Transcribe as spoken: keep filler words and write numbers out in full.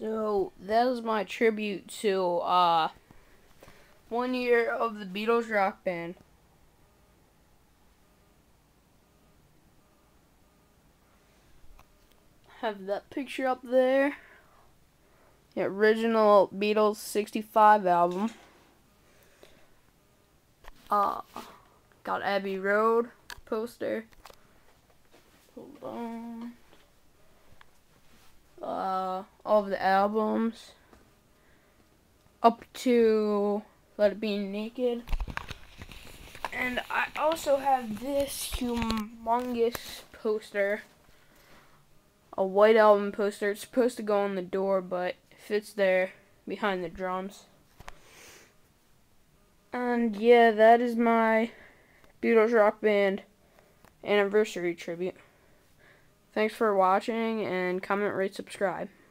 So that is my tribute to uh, one year of the Beatles rock band. Have that picture up there. The original Beatles sixty-five album. Uh, got Abbey Road poster. Hold on. Uh, all of the albums up to Let It Be Naked. And I also have this humongous poster, a white album poster. It's supposed to go on the door, but it fits there behind the drums. And yeah, that is my Beatles Rock Band anniversary tribute. Thanks for watching, and comment, rate, subscribe.